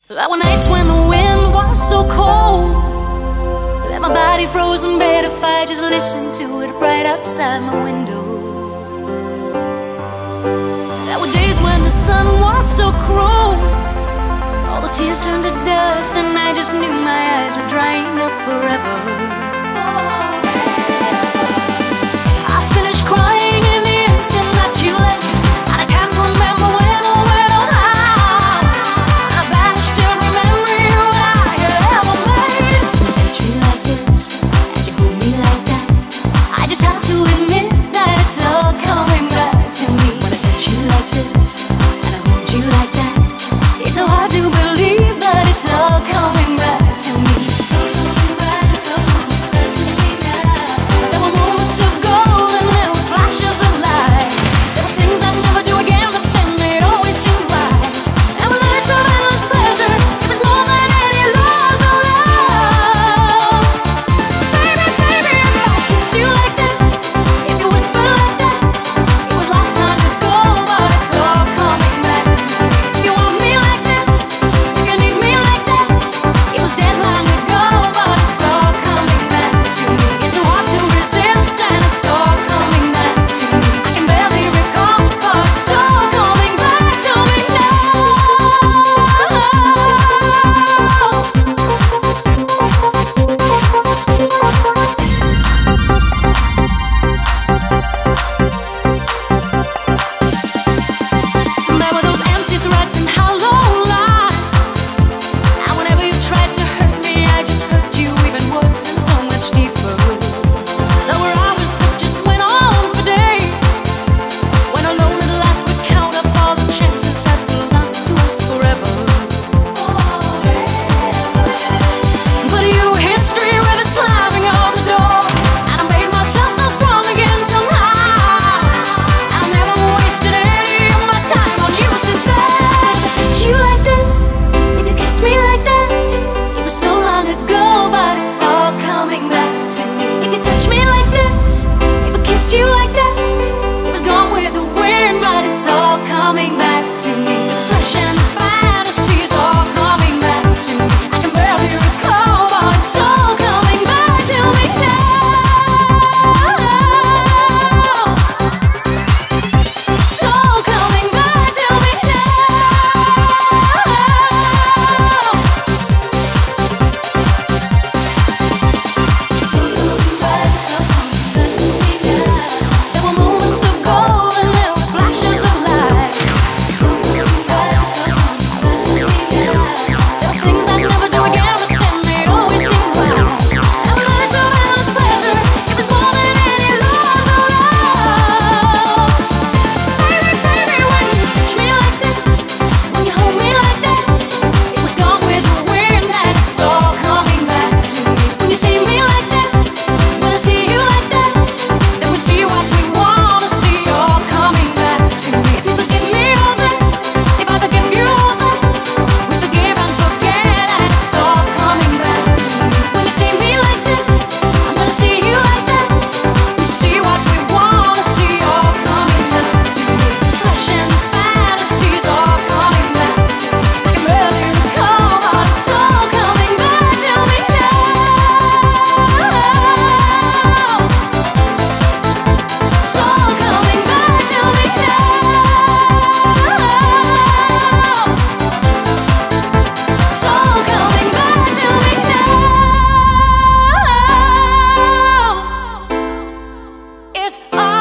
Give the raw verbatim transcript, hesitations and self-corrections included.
There were nights when the wind was so cold that my body froze in bed if I just listened to it right outside my window. There were days when the sun was so cruel, all the tears turned to dust, and I just knew my eyes were drying up forever. I finished crying in the instant that you left, and I can't remember when or when or how. I banished every memory I had ever made. Touch me like this, and you hold me like that. I just have to admit that it's all coming back to me. When I touch you like this, and I hold you like that, it's so hard to believe that it's all coming back to me. It's